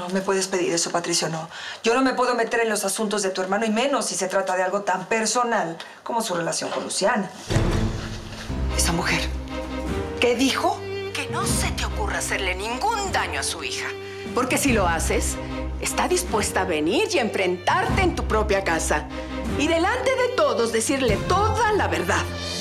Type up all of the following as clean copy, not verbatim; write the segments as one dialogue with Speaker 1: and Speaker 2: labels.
Speaker 1: No me puedes pedir eso, Patricio, no. Yo no me puedo meter en los asuntos de tu hermano, y menos si se trata de algo tan personal como su relación con Luciana. Esa mujer, ¿qué dijo?
Speaker 2: Que no se te ocurra hacerle ningún daño a su hija. Porque si lo haces, está dispuesta a venir y a enfrentarte en tu propia casa. Y delante de todos decirle toda la verdad.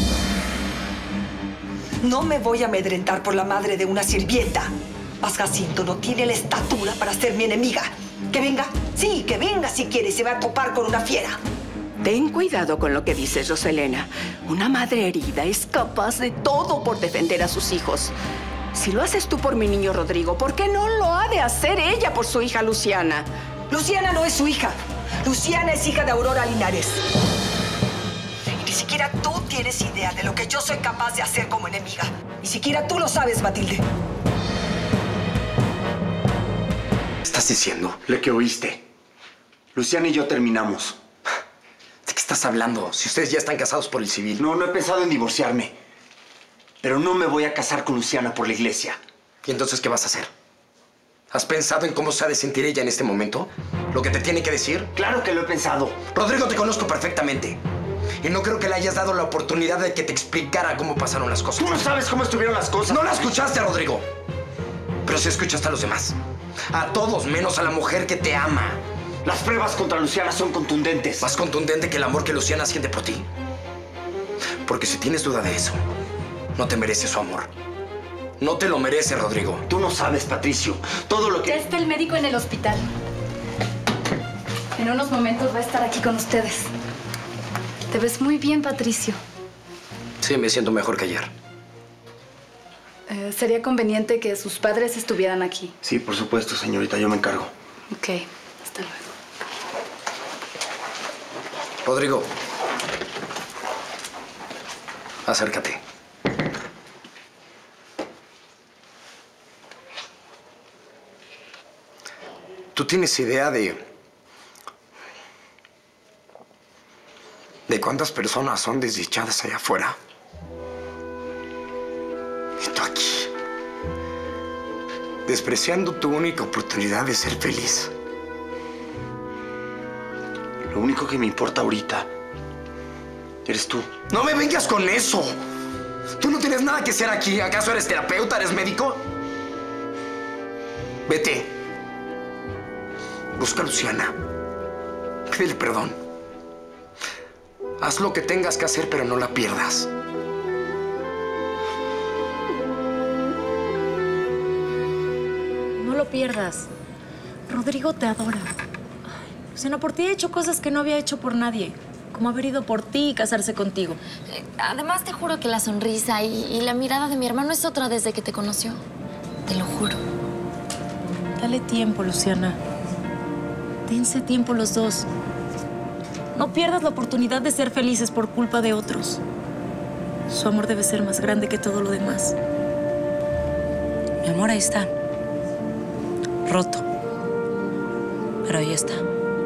Speaker 1: No me voy a amedrentar por la madre de una sirvienta. Mas Jacinto no tiene la estatura para ser mi enemiga. Que venga, sí, que venga si quiere y se va a topar con una fiera.
Speaker 2: Ten cuidado con lo que dices, Roselena. Una madre herida es capaz de todo por defender a sus hijos. Si lo haces tú por mi niño Rodrigo, ¿por qué no lo ha de hacer ella por su hija Luciana?
Speaker 1: Luciana no es su hija. Luciana es hija de Aurora Linares. Y ni siquiera tú tienes idea de lo que yo soy capaz de hacer como enemiga. Ni siquiera tú lo sabes, Matilde.
Speaker 3: ¿Qué estás diciendo? Lo que oíste. Luciana y yo terminamos.
Speaker 4: ¿De qué estás hablando? Si ustedes ya están casados por el civil.
Speaker 3: No he pensado en divorciarme. Pero no me voy a casar con Luciana por la iglesia.
Speaker 4: ¿Y entonces qué vas a hacer? ¿Has pensado en cómo se ha de sentir ella en este momento? ¿Lo que te tiene que decir?
Speaker 3: Claro que lo he pensado.
Speaker 4: Rodrigo, te conozco perfectamente. Y no creo que le hayas dado la oportunidad de que te explicara cómo pasaron las cosas.
Speaker 3: Tú no sabes cómo estuvieron las cosas.
Speaker 4: No la escuchaste, Rodrigo. Pero sí escuchaste a los demás. A todos, menos a la mujer que te ama.
Speaker 3: Las pruebas contra Luciana son contundentes.
Speaker 4: Más contundente que el amor que Luciana siente por ti. Porque si tienes duda de eso, no te mereces su amor. No te lo mereces, Rodrigo.
Speaker 3: Tú no sabes, Patricio. Todo lo que...
Speaker 5: Ya está el médico en el hospital. En unos momentos va a estar aquí con ustedes. Te ves muy bien, Patricio.
Speaker 4: Sí, me siento mejor que ayer.
Speaker 5: Sería conveniente que sus padres estuvieran aquí.
Speaker 3: Sí, por supuesto, señorita. Yo me encargo.
Speaker 5: Ok, hasta luego.
Speaker 4: Rodrigo. Acércate. ¿Tú tienes idea de cuántas personas son desdichadas allá afuera? Y tú aquí, despreciando tu única oportunidad de ser feliz.
Speaker 3: Lo único que me importa ahorita eres tú.
Speaker 4: ¡No me vengas con eso! Tú no tienes nada que hacer aquí. ¿Acaso eres terapeuta? ¿Eres médico? Vete. Busca a Luciana. Pídele perdón. Haz lo que tengas que hacer, pero no la pierdas.
Speaker 6: No lo pierdas. Rodrigo te adora. Luciana, por ti he hecho cosas que no había hecho por nadie. Como haber ido por ti y casarse contigo.
Speaker 7: Además, te juro que la sonrisa y la mirada de mi hermano es otra desde que te conoció. Te lo juro.
Speaker 6: Dale tiempo, Luciana. Dense tiempo los dos. No pierdas la oportunidad de ser felices por culpa de otros. Su amor debe ser más grande que todo lo demás. Mi amor ahí está. Roto. Pero ahí está.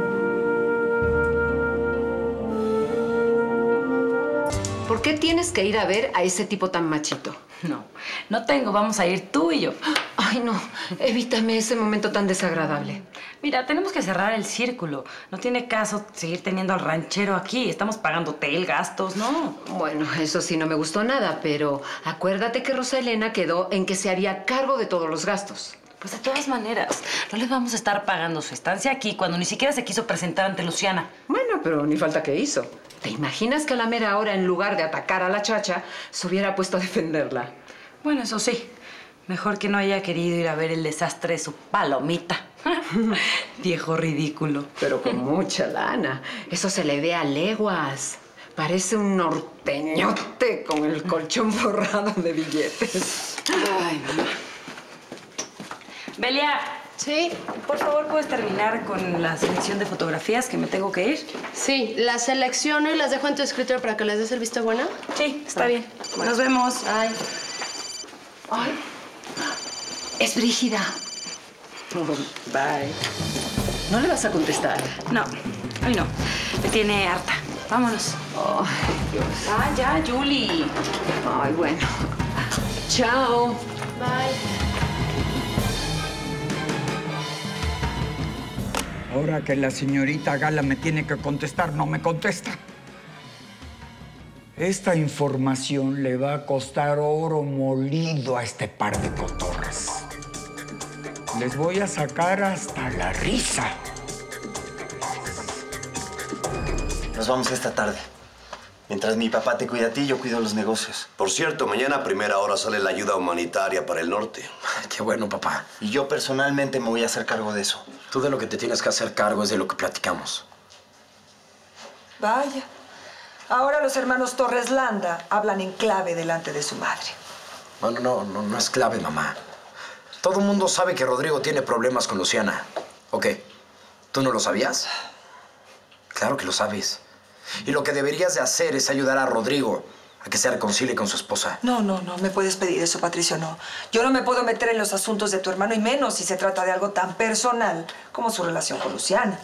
Speaker 8: ¿Por qué tienes que ir a ver a ese tipo tan machito?
Speaker 9: No tengo. Vamos a ir tú y yo.
Speaker 8: Ay, no. Evítame ese momento tan desagradable.
Speaker 9: Mira, tenemos que cerrar el círculo. No tiene caso seguir teniendo al ranchero aquí. Estamos pagando hotel, gastos, ¿no?
Speaker 8: Bueno, eso sí no me gustó nada, pero acuérdate que Rosa Elena quedó en que se haría cargo de todos los gastos.
Speaker 9: Pues de todas maneras, no les vamos a estar pagando su estancia aquí cuando ni siquiera se quiso presentar ante Luciana.
Speaker 8: Bueno, pero ni falta que hizo. ¿Te imaginas que a la mera hora, en lugar de atacar a la chacha, se hubiera puesto a defenderla?
Speaker 9: Bueno, eso sí. Mejor que no haya querido ir a ver el desastre de su palomita. Viejo ridículo.
Speaker 8: Pero con mucha lana. Eso se le ve a leguas. Parece un norteñote con el colchón forrado de billetes.
Speaker 9: Ay, mamá. Belia.
Speaker 5: Sí.
Speaker 9: Por favor, ¿puedes terminar con la selección de fotografías que me tengo que ir?
Speaker 5: Sí, las selecciono y las dejo en tu escritorio para que les des el visto bueno.
Speaker 9: Sí, está bien. Bueno. Nos vemos.
Speaker 8: Ay. Ay. Es Brígida. Bye. ¿No le vas a contestar?
Speaker 9: No, hoy no. Me tiene harta. Vámonos.
Speaker 8: Ay, Dios.
Speaker 9: Ah, ya, Julie.
Speaker 8: Ay, bueno. Chao.
Speaker 5: Bye.
Speaker 10: Ahora que la señorita Gala me tiene que contestar, no me contesta. Esta información le va a costar oro molido a este par de cotorras. Les voy a sacar hasta la risa.
Speaker 3: Nos vamos esta tarde. Mientras mi papá te cuida a ti, yo cuido los negocios.
Speaker 11: Por cierto, mañana a primera hora sale la ayuda humanitaria para el norte.
Speaker 4: Qué bueno, papá.
Speaker 3: Y yo personalmente me voy a hacer cargo de eso.
Speaker 4: Tú de lo que te tienes que hacer cargo es de lo que platicamos.
Speaker 1: Vaya. Ahora los hermanos Torres Landa hablan en clave delante de su madre.
Speaker 4: No es clave, mamá. Todo el mundo sabe que Rodrigo tiene problemas con Luciana. ¿O qué? ¿Tú no lo sabías? Claro que lo sabes. Y lo que deberías de hacer es ayudar a Rodrigo a que se reconcilie con su esposa.
Speaker 1: No me puedes pedir eso, Patricio, no. Yo no me puedo meter en los asuntos de tu hermano, y menos si se trata de algo tan personal como su relación con Luciana.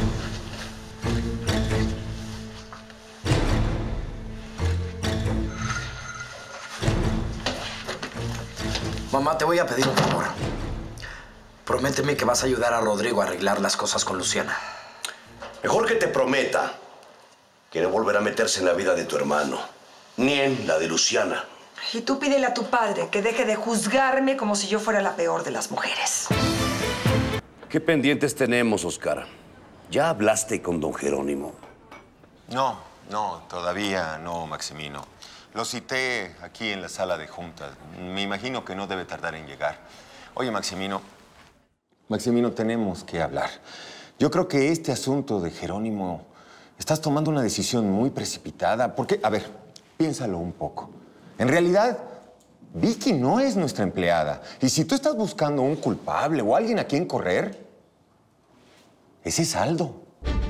Speaker 4: Mamá, te voy a pedir un favor. Prométeme que vas a ayudar a Rodrigo a arreglar las cosas con Luciana.
Speaker 11: Mejor que te prometa que no volverá a meterse en la vida de tu hermano, ni en la de Luciana.
Speaker 1: Y tú pídele a tu padre que deje de juzgarme como si yo fuera la peor de las mujeres.
Speaker 12: ¿Qué pendientes tenemos, Oscar? ¿Ya hablaste con don Jerónimo?
Speaker 13: No, todavía no, Maximino. Lo cité aquí en la sala de juntas. Me imagino que no debe tardar en llegar. Oye, Maximino, tenemos que hablar. Yo creo que este asunto de Jerónimo, estás tomando una decisión muy precipitada. Porque, a ver, piénsalo un poco. En realidad, Vicky no es nuestra empleada. Y si tú estás buscando un culpable o alguien a quien correr, ese es Aldo.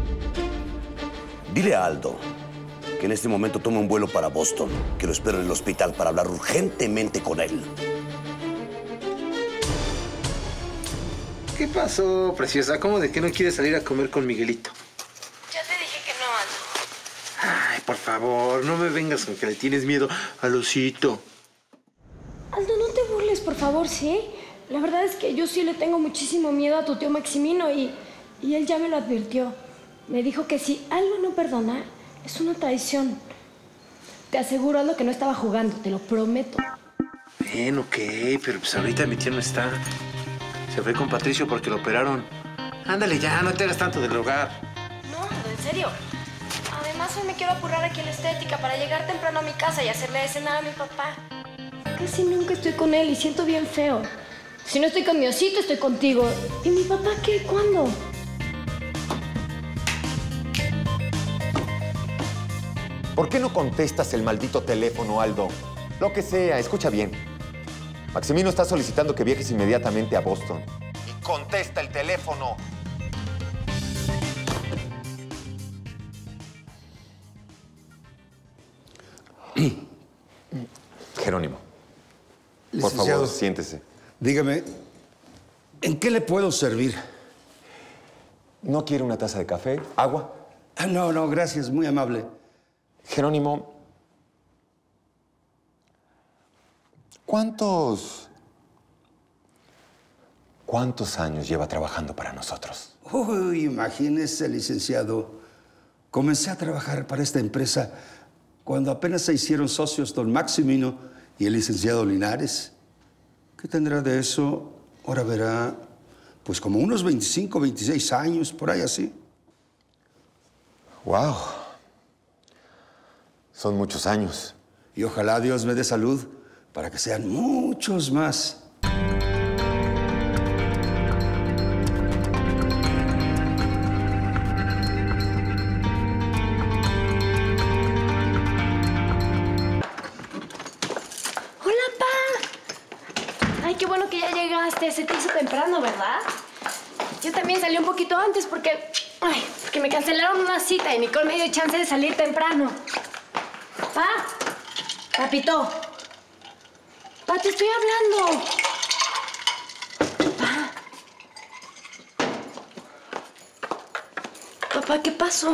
Speaker 12: Dile a Aldo que en este momento tome un vuelo para Boston, que lo espero en el hospital para hablar urgentemente con él.
Speaker 14: ¿Qué pasó, preciosa? ¿Cómo de que no quieres salir a comer con Miguelito?
Speaker 6: Ya te dije que no, Aldo.
Speaker 14: Ay, por favor, no me vengas con que le tienes miedo al osito.
Speaker 15: Aldo, no te burles, por favor, ¿sí? La verdad es que yo sí le tengo muchísimo miedo a tu tío Maximino y él ya me lo advirtió. Me dijo que si algo no perdona, es una traición. Te aseguro, Aldo, que no estaba jugando, te lo prometo.
Speaker 14: Bien, ok, pero pues ahorita mi tío no está. Se fue con Patricio porque lo operaron. Ándale ya, no te hagas tanto del hogar.
Speaker 15: No, Aldo, en serio. Además, hoy me quiero apurar aquí en la estética para llegar temprano a mi casa y hacerle de cenar a mi papá. Casi nunca estoy con él y siento bien feo. Si no estoy con mi osito, estoy contigo. ¿Y mi papá qué? ¿Cuándo?
Speaker 13: ¿Por qué no contestas el maldito teléfono, Aldo? Lo que sea, escucha bien. Maximino está solicitando que viajes inmediatamente a Boston. Y contesta el teléfono. Jerónimo, por favor, siéntese.
Speaker 16: Dígame, ¿en qué le puedo servir?
Speaker 13: ¿No quiere una taza de café? ¿Agua?
Speaker 16: No, gracias, muy amable.
Speaker 13: Jerónimo, ¿cuántos años lleva trabajando para nosotros?
Speaker 16: Uy, imagínese, licenciado. Comencé a trabajar para esta empresa cuando apenas se hicieron socios don Maximino y el licenciado Linares. ¿Qué tendrá de eso? Ahora verá, pues como unos 25, 26 años, por ahí así.
Speaker 13: ¡Wow! Son muchos años.
Speaker 16: Y ojalá Dios me dé salud para que sean muchos más.
Speaker 15: ¡Hola, Pa! Ay, qué bueno que ya llegaste. Se te hizo temprano, ¿verdad? Yo también salí un poquito antes porque me cancelaron una cita y Nicole me dio chance de salir temprano. Pa, papito. Pa, te estoy hablando. Pa. Papá, ¿qué pasó?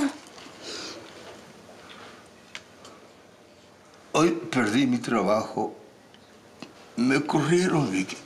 Speaker 16: Hoy perdí mi trabajo. Me corrieron, Vicky.